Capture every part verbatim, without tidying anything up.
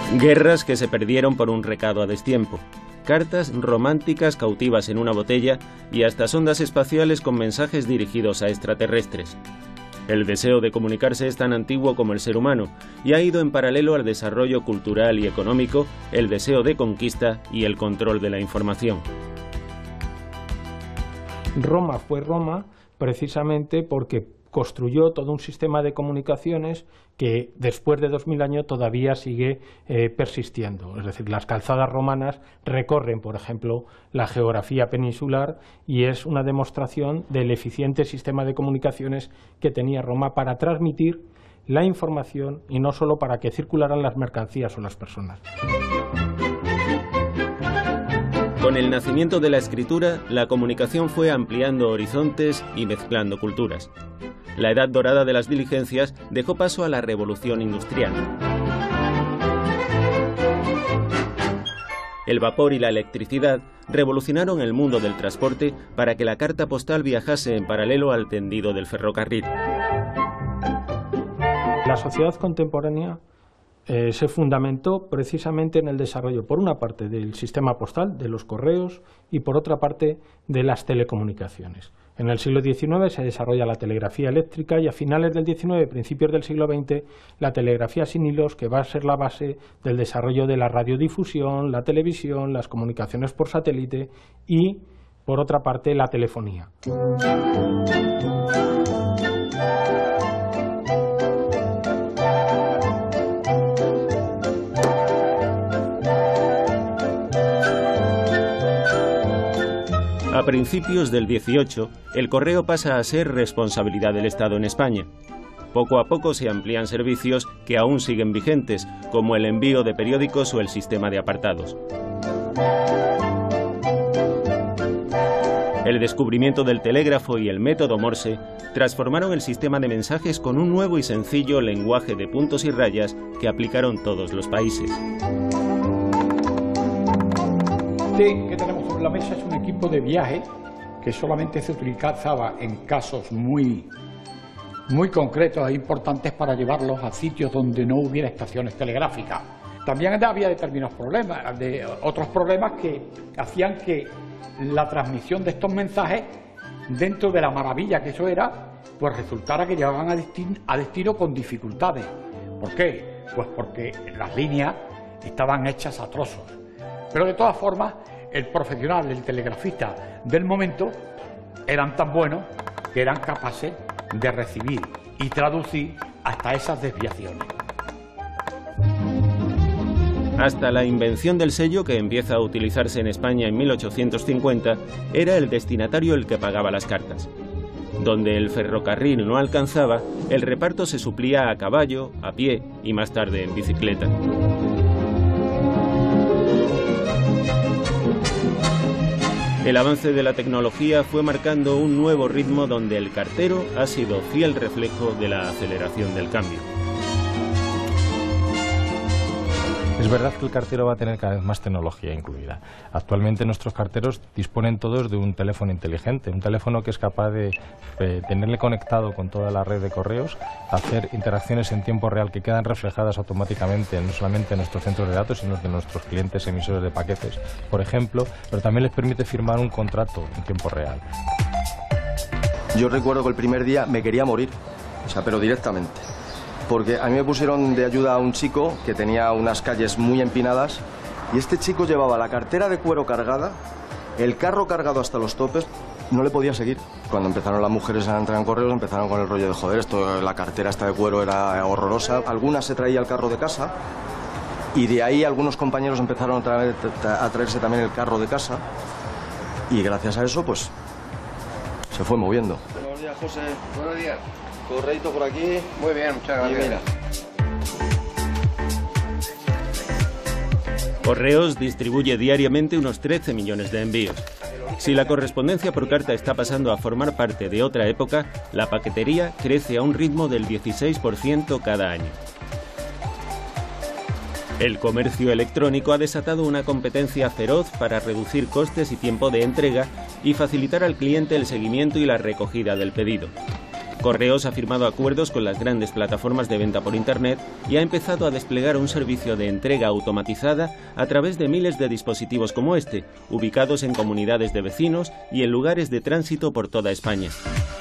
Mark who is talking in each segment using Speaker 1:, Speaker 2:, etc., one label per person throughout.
Speaker 1: Guerras que se perdieron por un recado a destiempo. Cartas románticas cautivas en una botella y hasta sondas espaciales con mensajes dirigidos a extraterrestres. El deseo de comunicarse es tan antiguo como el ser humano y ha ido en paralelo al desarrollo cultural y económico, el deseo de conquista y el control de la información.
Speaker 2: Roma fue Roma precisamente porque construyó todo un sistema de comunicaciones que después de dos mil años todavía sigue eh, persistiendo. Es decir, las calzadas romanas recorren, por ejemplo, la geografía peninsular y es una demostración del eficiente sistema de comunicaciones que tenía Roma para transmitir la información y no solo para que circularan las mercancías o las personas.
Speaker 1: Con el nacimiento de la escritura, la comunicación fue ampliando horizontes y mezclando culturas. La edad dorada de las diligencias dejó paso a la revolución industrial. El vapor y la electricidad revolucionaron el mundo del transporte para que la carta postal viajase en paralelo al tendido del ferrocarril.
Speaker 2: La sociedad contemporánea Eh, se fundamentó precisamente en el desarrollo, por una parte, del sistema postal, de los correos, y por otra parte, de las telecomunicaciones. En el siglo diecinueve se desarrolla la telegrafía eléctrica y a finales del diecinueve, principios del siglo veinte, la telegrafía sin hilos, que va a ser la base del desarrollo de la radiodifusión, la televisión, las comunicaciones por satélite y, por otra parte, la telefonía.
Speaker 1: A principios del dieciocho, el correo pasa a ser responsabilidad del Estado en España. Poco a poco se amplían servicios que aún siguen vigentes, como el envío de periódicos o el sistema de apartados. El descubrimiento del telégrafo y el método Morse transformaron el sistema de mensajes con un nuevo y sencillo lenguaje de puntos y rayas que aplicaron todos los países.
Speaker 3: Este que tenemos sobre la mesa es un equipo de viaje que solamente se utilizaba en casos muy, muy concretos e importantes para llevarlos a sitios donde no hubiera estaciones telegráficas. También había determinados problemas, de, otros problemas que hacían que la transmisión de estos mensajes, dentro de la maravilla que eso era, pues resultara que llegaban a destino, a destino con dificultades. ¿Por qué? Pues porque las líneas estaban hechas a trozos. Pero de todas formas, el profesional, el telegrafista del momento, eran tan buenos que eran capaces de recibir y traducir hasta esas desviaciones.
Speaker 1: Hasta la invención del sello, que empieza a utilizarse en España en mil ochocientos cincuenta, era el destinatario el que pagaba las cartas. Donde el ferrocarril no alcanzaba, el reparto se suplía a caballo, a pie y más tarde en bicicleta. El avance de la tecnología fue marcando un nuevo ritmo donde el cartero ha sido fiel reflejo de la aceleración del cambio.
Speaker 4: Es verdad que el cartero va a tener cada vez más tecnología incluida. Actualmente nuestros carteros disponen todos de un teléfono inteligente, un teléfono que es capaz de eh, tenerle conectado con toda la red de correos, hacer interacciones en tiempo real que quedan reflejadas automáticamente no solamente en nuestros centros de datos, sino de nuestros clientes emisores de paquetes, por ejemplo, pero también les permite firmar un contrato en tiempo real.
Speaker 5: Yo recuerdo que el primer día me quería morir, o sea, pero directamente. Porque a mí me pusieron de ayuda a un chico que tenía unas calles muy empinadas y este chico llevaba la cartera de cuero cargada, el carro cargado hasta los topes, no le podía seguir. Cuando empezaron las mujeres a entrar en correos empezaron con el rollo de joder, esto, la cartera esta de cuero era horrorosa. Algunas se traía el carro de casa y de ahí algunos compañeros empezaron a, traer, a traerse también el carro de casa y gracias a eso pues se fue moviendo.
Speaker 6: Buenos días, José.
Speaker 7: Buenos días.
Speaker 6: Correito por aquí.
Speaker 7: Muy bien, muchas gracias.
Speaker 6: Y mira.
Speaker 1: Correos distribuye diariamente unos trece millones de envíos. Si la correspondencia por carta está pasando a formar parte de otra época, la paquetería crece a un ritmo del dieciséis por ciento cada año. El comercio electrónico ha desatado una competencia feroz para reducir costes y tiempo de entrega y facilitar al cliente el seguimiento y la recogida del pedido. Correos ha firmado acuerdos con las grandes plataformas de venta por Internet y ha empezado a desplegar un servicio de entrega automatizada a través de miles de dispositivos como este, ubicados en comunidades de vecinos y en lugares de tránsito por toda España.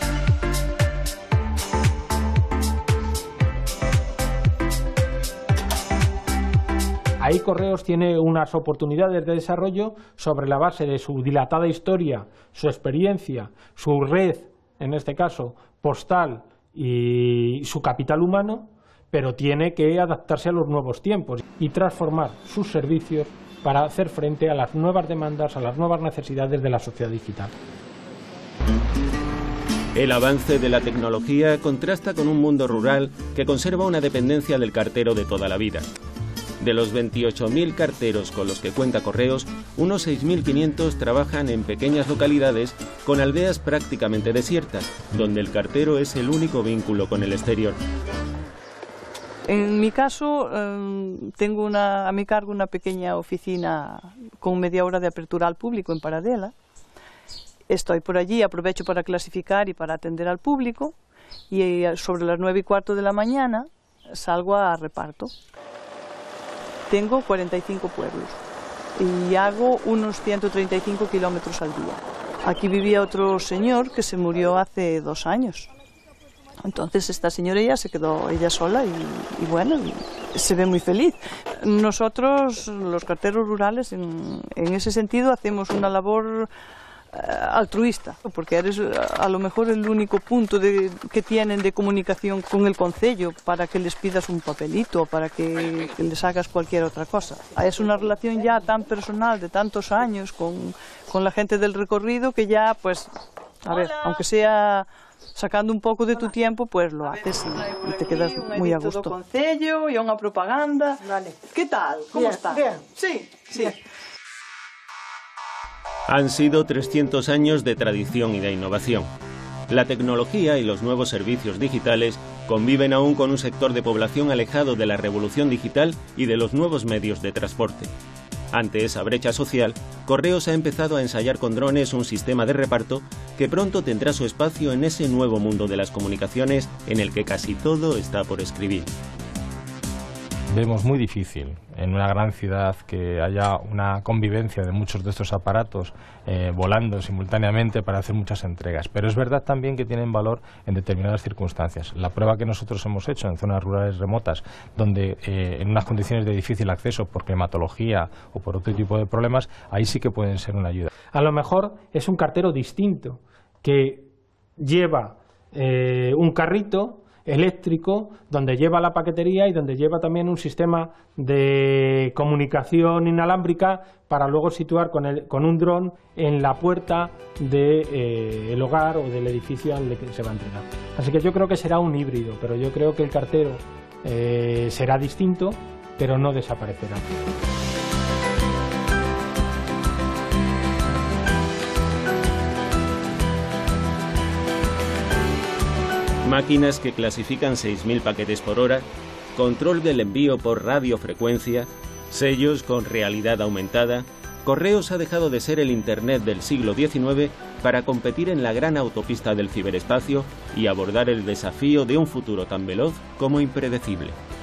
Speaker 2: Ahí Correos tiene unas oportunidades de desarrollo sobre la base de su dilatada historia, su experiencia, su red, en este caso postal, y su capital humano, pero tiene que adaptarse a los nuevos tiempos y transformar sus servicios para hacer frente a las nuevas demandas, a las nuevas necesidades de la sociedad digital.
Speaker 1: El avance de la tecnología contrasta con un mundo rural que conserva una dependencia del cartero de toda la vida. De los veintiocho mil carteros con los que cuenta Correos, unos seis mil quinientos trabajan en pequeñas localidades con aldeas prácticamente desiertas, donde el cartero es el único vínculo con el exterior.
Speaker 7: En mi caso, eh, tengo una, a mi cargo una pequeña oficina con media hora de apertura al público en Paradela. Estoy por allí, aprovecho para clasificar y para atender al público, y sobre las nueve y cuarto de la mañana salgo a reparto. Tengo cuarenta y cinco pueblos y hago unos ciento treinta y cinco kilómetros al día. Aquí vivía otro señor que se murió hace dos años. Entonces esta señora ya se quedó ella sola y, y bueno, y se ve muy feliz. Nosotros, los carteros rurales, en, en ese sentido hacemos una labor altruista, porque eres a lo mejor el único punto de, que tienen de comunicación con el concello para que les pidas un papelito, para que, que les hagas cualquier otra cosa. Es una relación ya tan personal de tantos años con, con la gente del recorrido que ya, pues, a ver, aunque sea sacando un poco de tu tiempo, pues lo haces y, y te quedas muy a gusto. Concello y una propaganda. Vale. ¿Qué tal? ¿Cómo está? Bien. Sí, sí. Bien.
Speaker 1: Han sido trescientos años de tradición y de innovación. La tecnología y los nuevos servicios digitales conviven aún con un sector de población alejado de la revolución digital y de los nuevos medios de transporte. Ante esa brecha social, Correos ha empezado a ensayar con drones un sistema de reparto que pronto tendrá su espacio en ese nuevo mundo de las comunicaciones en el que casi todo está por escribir.
Speaker 4: Vemos muy difícil en una gran ciudad que haya una convivencia de muchos de estos aparatos eh, volando simultáneamente para hacer muchas entregas, pero es verdad también que tienen valor en determinadas circunstancias. La prueba que nosotros hemos hecho en zonas rurales remotas, donde eh, en unas condiciones de difícil acceso por climatología o por otro tipo de problemas, ahí sí que pueden ser una ayuda.
Speaker 2: A lo mejor es un cartero distinto que lleva eh, un carrito eléctrico donde lleva la paquetería y donde lleva también un sistema de comunicación inalámbrica para luego situar con, el, con un dron en la puerta del de, eh, hogar o del edificio al que se va a entregar. Así que yo creo que será un híbrido, pero yo creo que el cartero eh, será distinto, pero no desaparecerá.
Speaker 1: Máquinas que clasifican seis mil paquetes por hora, control del envío por radiofrecuencia, sellos con realidad aumentada. Correos ha dejado de ser el Internet del siglo diecinueve para competir en la gran autopista del ciberespacio y abordar el desafío de un futuro tan veloz como impredecible.